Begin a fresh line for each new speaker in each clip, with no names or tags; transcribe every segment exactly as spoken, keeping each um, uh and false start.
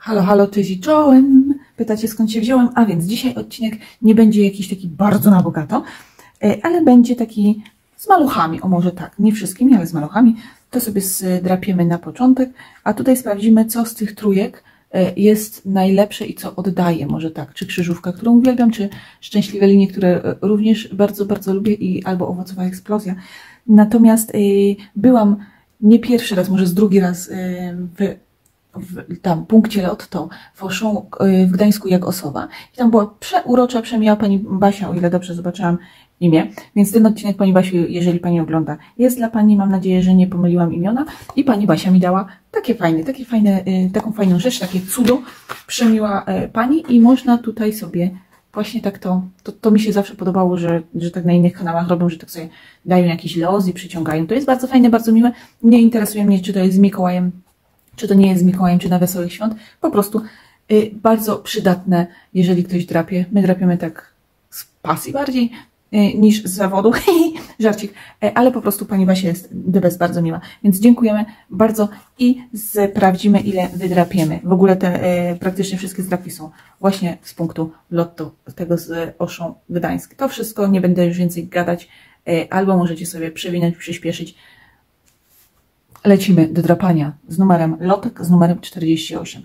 Halo, halo, cześć i czołem. Pytacie, skąd się wziąłem? A więc dzisiaj odcinek nie będzie jakiś taki bardzo na bogato, ale będzie taki z maluchami. O, może tak, nie wszystkimi, ale z maluchami. To sobie zdrapiemy na początek, a tutaj sprawdzimy, co z tych trójek jest najlepsze i co oddaje. Może tak, czy krzyżówka, którą uwielbiam, czy szczęśliwe linie, które również bardzo, bardzo lubię, i albo owocowa eksplozja. Natomiast y, byłam nie pierwszy raz, może z drugi raz y, w w tam punkcie Lotto w Auchan w Gdańsku jak osoba. I tam była przeurocza, przemiła pani Basia, o ile dobrze zobaczyłam imię. Więc ten odcinek, pani Basiu, jeżeli pani ogląda, jest dla pani. Mam nadzieję, że nie pomyliłam imiona. I pani Basia mi dała takie fajne, takie fajne, taką fajną rzecz, takie cudo. Przemiła pani i można tutaj sobie właśnie tak to, to, to mi się zawsze podobało, że, że tak na innych kanałach robią, że tak sobie dają jakiś los i przyciągają. To jest bardzo fajne, bardzo miłe. Nie interesuje mnie, czy to jest z Mikołajem, czy to nie jest z Mikołajem, czy na Wesołych Świąt. Po prostu y, bardzo przydatne, jeżeli ktoś drapie. My drapiemy tak z pasji bardziej y, niż z zawodu. Żarcik. Y, ale po prostu pani Basia jest the best, bardzo miła. Więc dziękujemy bardzo i sprawdzimy, ile wydrapiemy. W ogóle te y, praktycznie wszystkie zdrapki są właśnie z punktu Lotto, tego z Auchan Gdańsk. To wszystko, nie będę już więcej gadać. Y, albo możecie sobie przewinąć, przyspieszyć. Lecimy do drapania z numerem lotek, z numerem czterdzieści osiem.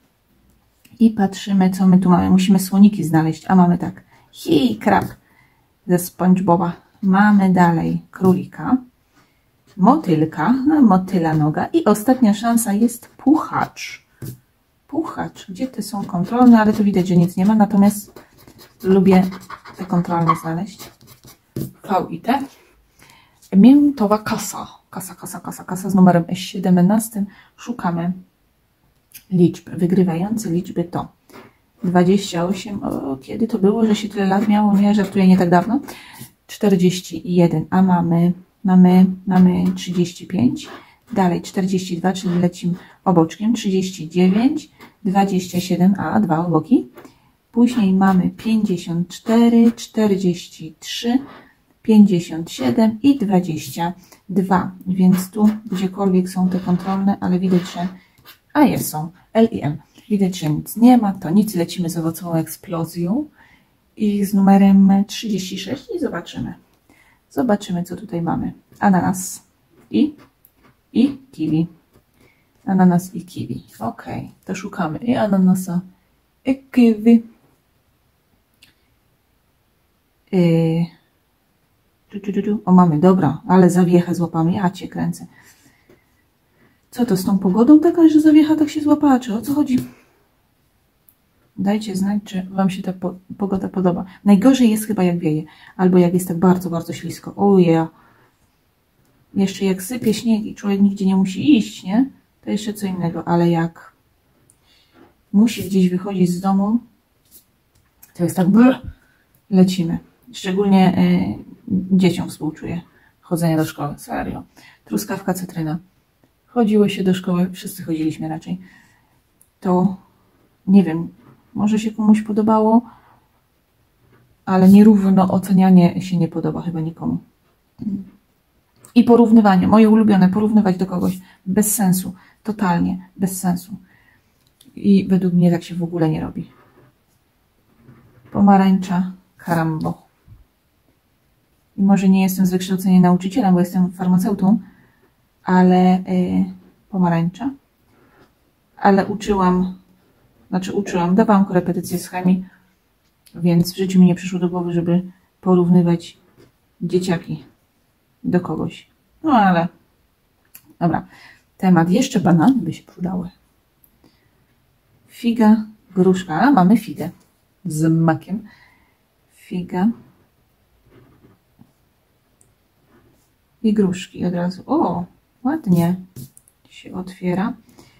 I patrzymy, co my tu mamy. Musimy słoniki znaleźć, a mamy tak. Hi, krab ze SpongeBoba. Mamy dalej królika, motylka, motyla noga i ostatnia szansa jest puchacz. Puchacz. Gdzie te są kontrolne? Ale tu widać, że nic nie ma, natomiast lubię te kontrolne znaleźć. V i T. Miętowa kasa. Kasa, kasa, kasa, kasa z numerem siedemnaście. Szukamy liczb. Wygrywające liczby to dwadzieścia osiem. O, kiedy to było, że się tyle lat miało? Nie, żartuję, nie tak dawno. czterdzieści jeden, a mamy, mamy, mamy trzydzieści pięć. Dalej czterdzieści dwa, czyli lecimy oboczkiem. trzydzieści dziewięć, dwadzieścia siedem, a dwa oboki. Później mamy pięćdziesiąt cztery, czterdzieści trzy, pięćdziesiąt siedem i dwadzieścia dwa, więc tu gdziekolwiek są te kontrolne, ale widać, że a jest, są L i M. Widać, że nic nie ma, to nic. Lecimy z owocową eksplozją i z numerem trzydzieści sześć i zobaczymy. Zobaczymy, co tutaj mamy. Ananas i, i kiwi. Ananas i kiwi. Ok, to szukamy i ananasa, i kiwi. Yy. O, mamy, dobra, ale zawiechę złapamy. Ja cię kręcę. Co to z tą pogodą taka, że zawiecha tak się złapała? Czy o co chodzi? Dajcie znać, czy wam się ta po pogoda podoba. Najgorzej jest chyba, jak wieje. Albo jak jest tak bardzo, bardzo ślisko. Ojej. Yeah. Jeszcze jak sypie śnieg i człowiek nigdzie nie musi iść, nie? To jeszcze co innego. Ale jak musi gdzieś wychodzić z domu, to jest tak... Brr, lecimy. Szczególnie... Yy, dzieciom współczuję chodzenia do szkoły. Serio. Truskawka, cytryna. Chodziło się do szkoły, wszyscy chodziliśmy raczej. To nie wiem, może się komuś podobało, ale nierówno ocenianie się nie podoba chyba nikomu. I porównywanie, moje ulubione, porównywać do kogoś bez sensu, totalnie bez sensu. I według mnie tak się w ogóle nie robi. Pomarańcza, karambo. I może nie jestem z wykształcenia nauczycielem, bo jestem farmaceutą, ale y, pomarańcza. Ale uczyłam, znaczy uczyłam, dawałam korepetycje z chemii, więc w życiu mi nie przyszło do głowy, żeby porównywać dzieciaki do kogoś. No ale, dobra. Temat. Jeszcze banany by się przydały. Figa, gruszka. A, mamy figę z makiem. Figa. I gruszki od razu. O, ładnie się otwiera.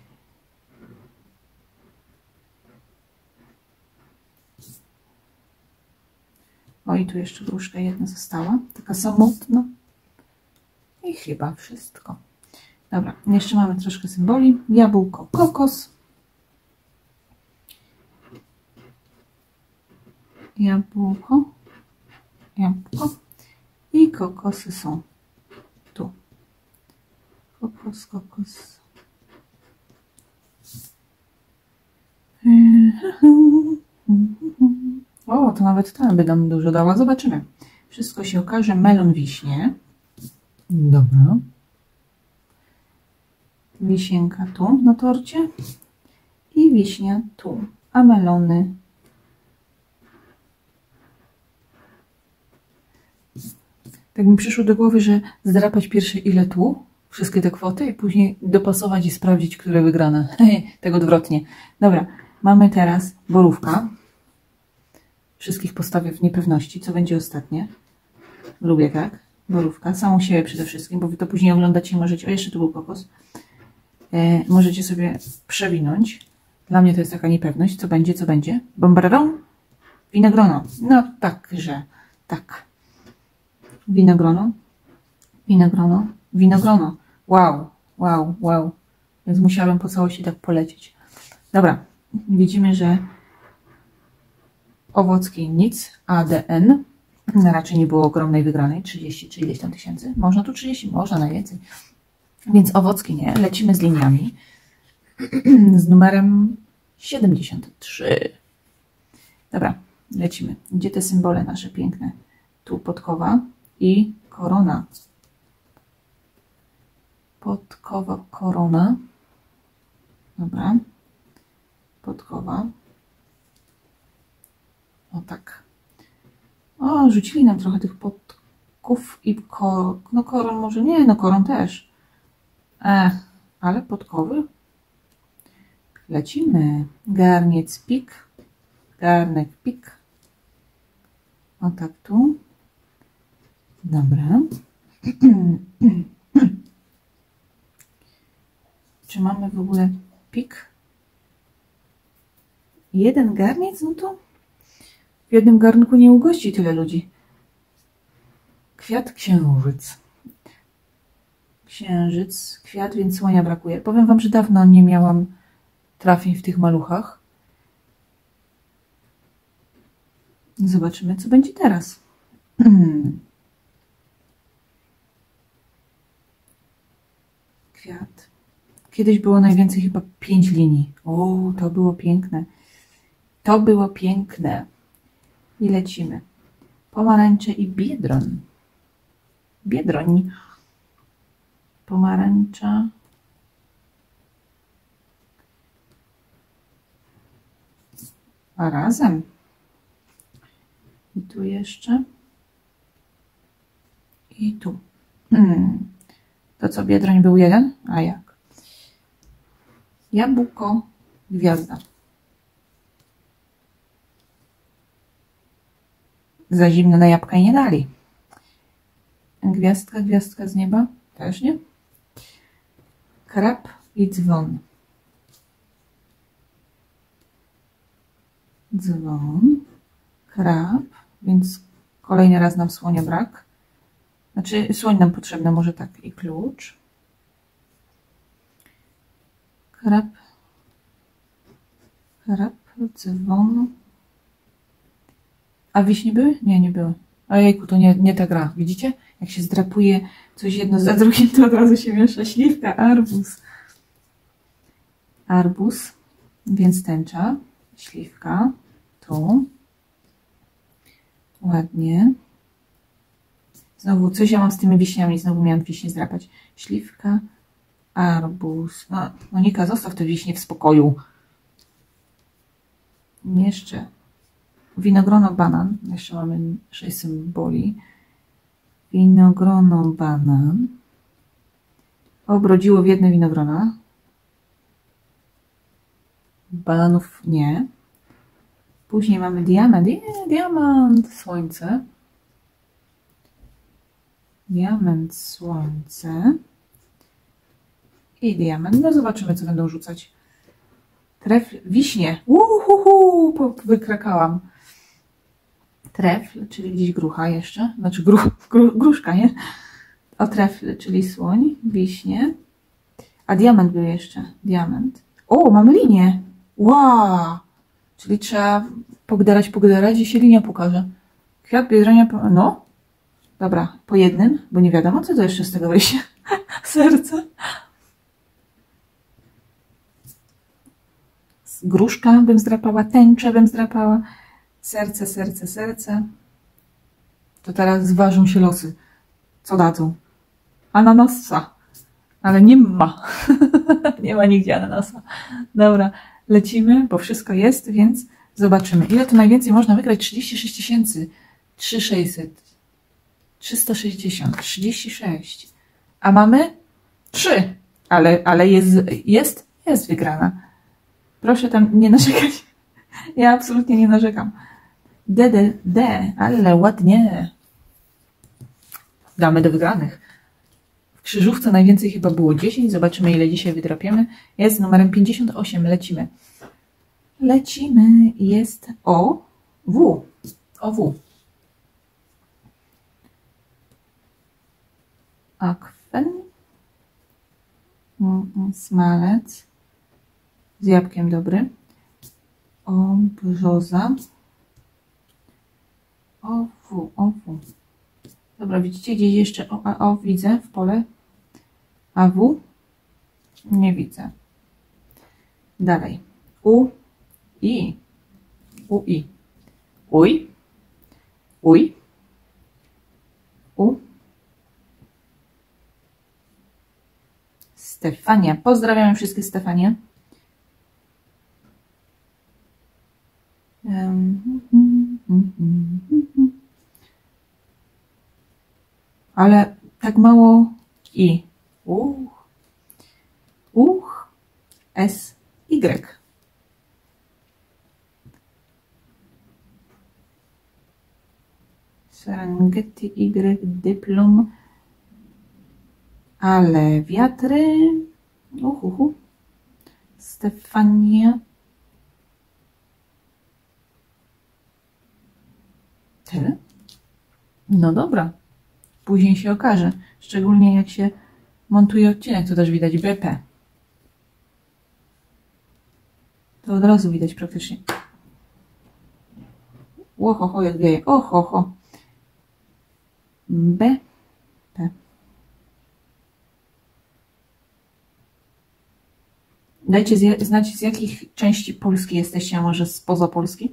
O, i tu jeszcze gruszka jedna została. Taka samotna. I chyba wszystko. Dobra, jeszcze mamy troszkę symboli. Jabłko, kokos. Jabłko. Jabłko. I kokosy są tu. Kokos, kokos. O, to nawet ta by nam dużo dała. Zobaczymy. Wszystko się okaże. Melon, wiśnie. Dobra. Wisienka tu na torcie. I wiśnia tu. A melony. Tak mi przyszło do głowy, że zdrapać pierwsze ile tu. Wszystkie te kwoty i później dopasować i sprawdzić, które wygrane. Tak odwrotnie. Dobra. Mamy teraz borówka. Wszystkich postawię w niepewności, co będzie ostatnie. Lubię tak. Borówka. Samą siebie przede wszystkim, bo wy to później oglądacie i możecie... O, jeszcze tu był kokos. E, możecie sobie przewinąć. Dla mnie to jest taka niepewność. Co będzie, co będzie? Bombardą? Winogrono. No tak, że tak. Winogrono. Winogrono. Winogrono. Wow. Wow, wow. Więc musiałabym po całości tak polecieć. Dobra. Widzimy, że Owocki nic, A D N, raczej nie było ogromnej wygranej, trzydzieści, trzydzieści tam tysięcy, można tu trzydzieści, można najwięcej, więc Owocki nie, lecimy z liniami, z numerem siedemdziesiąt trzy, dobra, lecimy, gdzie te symbole nasze piękne, tu podkowa i korona, podkowa, korona, dobra, podkowa. O tak. O, rzucili nam trochę tych podków i ko... No koron może nie, no koron też. Ech, ale podkowy. Lecimy. Garniec, pik. Garnek, pik. O tak tu. Dobra. Czy mamy w ogóle pik? Jeden garniec? No to w jednym garnku nie ugości tyle ludzi. Kwiat, księżyc. Księżyc, kwiat, więc słonia brakuje. Powiem wam, że dawno nie miałam trafień w tych maluchach. Zobaczymy, co będzie teraz. Kwiat. Kiedyś było najwięcej chyba pięć linii. O, to było piękne. To było piękne. I lecimy. Pomarańcze i biedroń. Biedroń. Pomarańcza. A razem. I tu jeszcze. I tu. Hmm. To co, biedroń był jeden? A jak? Jabłko, gwiazda. Za zimno na jabłka i nie dali. Gwiazdka, gwiazdka z nieba? Też nie. Krab i dzwon. Dzwon. Krab. Więc kolejny raz nam słonia brak. Znaczy słoń nam potrzebna, może tak. I klucz. Krab. Krab, dzwon. A wiśnie były? Nie, nie były. Ojejku, to nie, nie ta gra. Widzicie? Jak się zdrapuje coś jedno za drugim, to od razu się miesza. Śliwka, arbuz. Arbuz, więc tęcza. Śliwka. Tu. Ładnie. Znowu, coś ja mam z tymi wiśniami. Znowu miałam wiśnie zdrapać. Śliwka, arbuz. No, Monika, zostaw te wiśnie w spokoju. Jeszcze winogrono, banan. Jeszcze mamy sześć symboli. Winogrono, banan. Obrodziło w jedne winogrona. Bananów nie. Później mamy diament. Nie, diamant, słońce. Diament, słońce. I diament. No zobaczymy, co będą rzucać. Trefl, wiśnie. Uhuhu, wykrakałam. Trefl, czyli gdzieś grucha jeszcze. Znaczy gru, gru, gruszka, nie? O, trefl, czyli słoń, wiśnie. A diament był jeszcze. Diament. O, mamy linię. Wow. Czyli trzeba pogderać, pogderać i się linia pokaże. Kwiat biedronia. No. Dobra, po jednym, bo nie wiadomo, co to jeszcze z tego wyjdzie. Serce. gruszka bym zdrapała, tęczę bym zdrapała, serce, serce, serce. To teraz zważą się losy. Co dadzą? Ananasa. Ale nie ma. Nie ma nigdzie ananasa. Dobra, lecimy, bo wszystko jest, więc zobaczymy. Ile to najwięcej można wygrać? trzydzieści sześć tysięcy. trzy tysiące sześćset. trzysta sześćdziesiąt. trzydzieści sześć. A mamy? trzy. Ale, ale jest, jest, jest wygrana. Proszę tam nie narzekać. Ja absolutnie nie narzekam. D, D, D. Ale ładnie. Damy do wygranych. W krzyżówce najwięcej chyba było dziesięć. Zobaczymy, ile dzisiaj wydrapiemy. Jest numerem pięćdziesiąt osiem. Lecimy. Lecimy. Jest O, W. O, W. Akwen. Smalec. Z jabłkiem dobry. O, brzoza. O, W. O, W. Dobra, widzicie gdzieś jeszcze O, A, O widzę w pole. A, W? Nie widzę. Dalej. U, I. U, I. Uj. Uj. U. Stefania. Pozdrawiamy wszystkie Stefanie. Ale tak mało I. Uch. Uch. S. Y. Serengeti Y. Dyplom. Ale wiatry. Uhuhu. Stefania. Tyle? No dobra. Później się okaże. Szczególnie jak się montuje odcinek, to też widać B P. To od razu widać praktycznie. Ohoho, jak wieje. Ohoho. B P. Dajcie znać, z jakich części Polski jesteście, a może spoza Polski.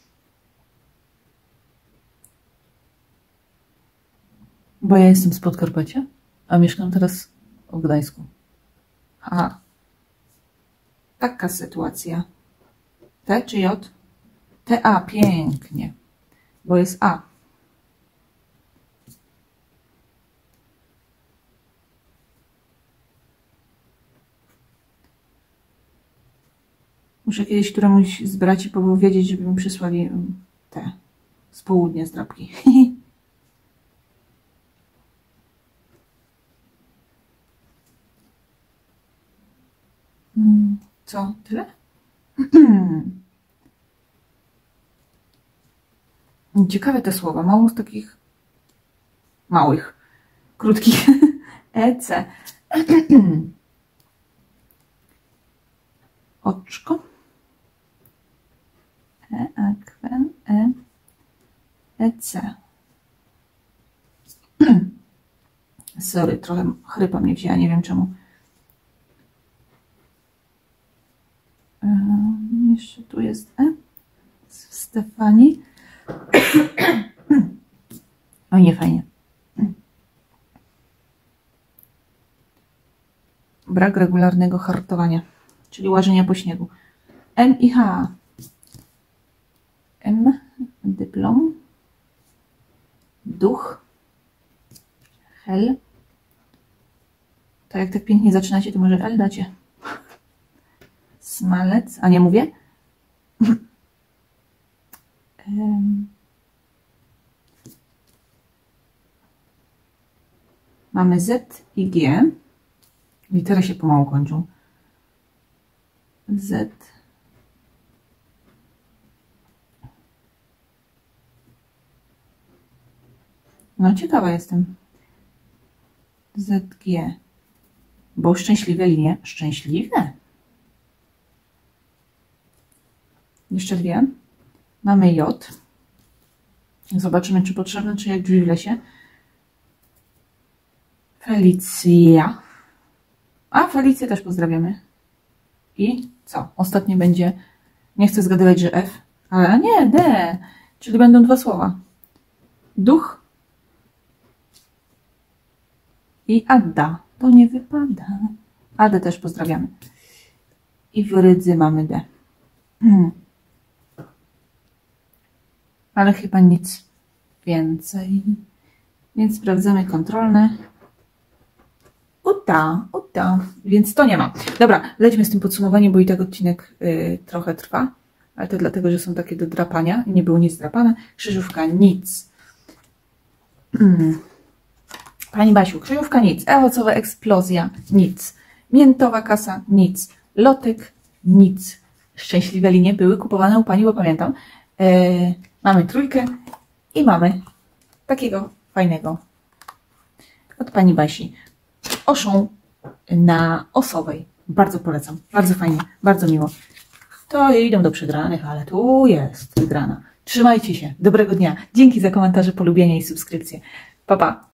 Bo ja jestem z Podkarpacia, a mieszkam teraz w Gdańsku. Aha. Taka sytuacja. T czy J? T A, pięknie. Bo jest A. Muszę kiedyś któremuś z braci powiedzieć, żeby mi przysłali te z południa zdrapki. Co? Tyle? Ciekawe te słowa. Mało z takich małych, krótkich. E C. Oczko. E, akwen, E, E, C. Sorry, trochę chrypa mnie wzięła, nie wiem czemu. Jeszcze tu jest E. Stefanii. O, nie fajnie. Brak regularnego hartowania, czyli łażenia po śniegu. M i H. M. Dyplom. Duch. Hel. To jak tak pięknie zaczynacie, to może L dacie. Smalec. A nie mówię? um. Mamy Z i G. Litery się pomału kończą. Z. No ciekawa jestem. Z G. Bo szczęśliwe linie. Szczęśliwe. Jeszcze dwie. Mamy J. Zobaczymy, czy potrzebne, czy jak drzwi w lesie. Felicja. A, Felicję też pozdrawiamy. I co? Ostatnie będzie Nie chcę zgadywać, że F, ale nie, D. Czyli będą dwa słowa. Duch i Adda. To nie wypada. Adę też pozdrawiamy. I w Rydzy mamy D. Hmm. Ale chyba nic więcej. Więc sprawdzamy kontrolne. Uda, uda. Więc to nie ma. Dobra, lećmy z tym podsumowaniem, bo i tak odcinek y, trochę trwa. Ale to dlatego, że są takie do drapania. Nie było nic drapane. Krzyżówka nic. Hmm. Pani Basiu, krzyżówka nic. Owocowa eksplozja nic. Miętowa kasa nic. Lotek nic. Szczęśliwe linie były kupowane u Pani, bo pamiętam. E, mamy trójkę i mamy takiego fajnego od Pani Basi. Oszą na osowej. Bardzo polecam. Bardzo fajnie. Bardzo miło. To idą do przegranych, ale tu jest wygrana. Trzymajcie się. Dobrego dnia. Dzięki za komentarze, polubienia i subskrypcje. Pa, pa.